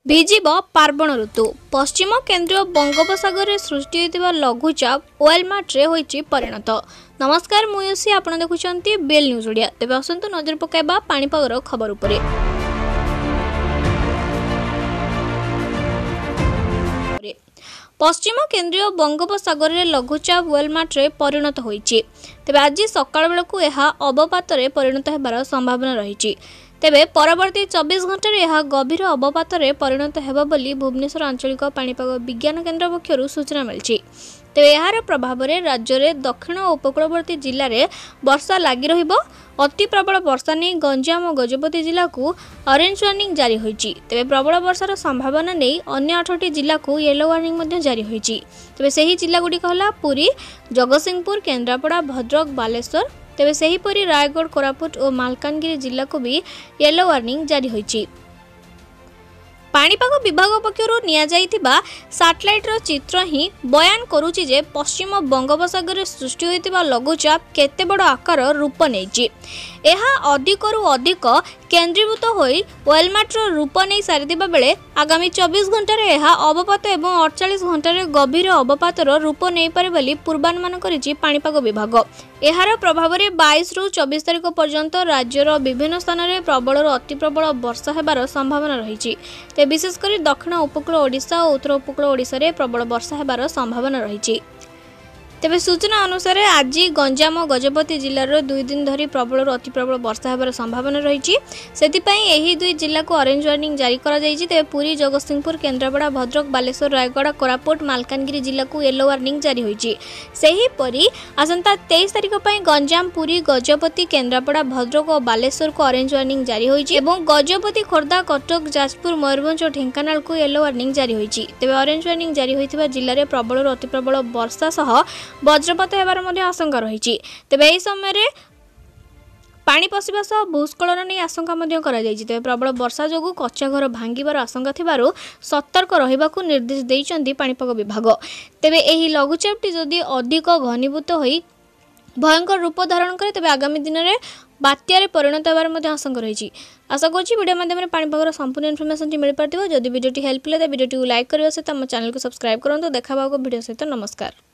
भिजिब पार्वण ऋतु पश्चिम केन्द्रीय बंगोपसागर सृष्टि होता लघुचाप ओएलमार्टे होइछि परिणत। नमस्कार मुयसी आपण देखुछंती बेल न्यूज ओडिया। तेबे आसंतु नजर पकाइबा पाणीपागर खबर उपरे। पश्चिम केन्द्रीय बंगोपसागर में लघुचाप ओएलमार्टे परिणत होइछि। तेबे आज सकाळ बेलकु एहा अवपातरे परिणत हेबार संभावना रहिछि। तेबे परवर्ती 24 घंटे यह गभीर अवपातरे परिणत हेबा बोली भुवनेश्वर आंचलिक पाणीपाग विज्ञान केन्द्र पक्षरु सूचना मिलछि। तेबे यार प्रभाव में राज्य में दक्षिण और उपकूलवर्ती जिले में वर्षा लगी रहिबो। अति प्रबल वर्षा नहीं गंजाम और गजपति जिला को ऑरेंज वार्निंग जारी होइछि। तेबे प्रबल वर्षार संभावना नहीं अन्य 8टी जिला को येलो वार्निंग मध्य जारी होइछि। तेबे सही जिला गुडी कहला पुरी, जगतसिंहपुर, केन्द्रापड़ा, भद्रक, बालेश्वर। तेबे सेहीपरि रायगढ़, कोरापुट और मालकानगिरी जिला को भी येलो वार्निंग जारी होइछि। पाणीपाग विभाग पक्षरु निया जाइथिबा सैटेलाइट रो चित्र ही बयान करूछि जे पश्चिम बंगोपसागर सृष्टि होइतिबा लघुचाप केते बड़ आकार रूप नेछि। एहा अधिकरु अधिक केन्द्रीभूत होई ओएलमार्टे रूप नहीं सारिदिबा बेले आगामी 24 घंटे एहा अवपात एवं 48 घंटे गभीर अवपातर रूप नहीं पारे बोली पूर्वानुमान करिछि पाणीपाग विभाग। एहार प्रभाव में 22 रु 24 तारिख पर्यंत राज्यर विभिन्न स्थान में प्रबल और अति प्रबल वर्षा हेबार संभावना रही। विशेषकर दक्षिण उपकूल ओडिशा और उत्तर उपकूल ओडिशा रे प्रबल वर्षा हेबार संभावना रही। तेबे सूचना अनुसार आज गंजाम और गजपति जिलार 2 दिन धरी प्रबल और अति प्रबल वर्षा हेबार संभावना रही। सेतिपई एही 2 जिला को ऑरेंज वार्निंग जारी करा जायछि। तेबे पुरी, जगतसिंहपुर, केन्द्रापड़ा, भद्रक, बालेश्वर, रायगढ़, कोरापुट, मालकानगिरी जिला को येलो वार्निंग जारी होइछि। सेहीपरि आसंता 23 तारिख पई गंजाम, पुरी, गजपति, केन्द्रापड़ा, भद्रक और बालेश्वर को ऑरेंज वार्निंग जारी होइछि एवं गजपति, खोर्धा, कटक, जाजपुर, मयूरभंज और ढेंकानाल को येलो वार्निंग जारी होइछि। तेबे ऑरेंज वार्निंग जारी होइथिबा जिल्ला रे प्रबल और अति प्रबल वर्षा सह वज्रपात हेबार मध्य आशंका रही। तेबे एही समय रे पानी पशिबा सह भूस्खलन नहीं आशंका मध्य करा जायछि। तेबे प्रबल वर्षा जोगु कच्चा घर भांगिबार आशंका थिबारु सतर्क रहिबाकू निर्देश दैछन्ती पाणीपाग विभाग। तेबे एही लघुचापटी जदि अधिक घनीभूत होई भयंकर रूप धारण करे तेबे आगामी दिन में बात्यारे परिणत होबार मध्य आशंका रही। आशा करूँ वीडियो माध्यम पाणीपागर संपूर्ण इनफॉरमेशन मिल पार्थिबो। जदि वीडियोटी हेल्प ले वीडियोटी लाइक करबा सहित हम चैनल को सब्सक्राइब करंतु। देखा वीडियो सहित नमस्कार।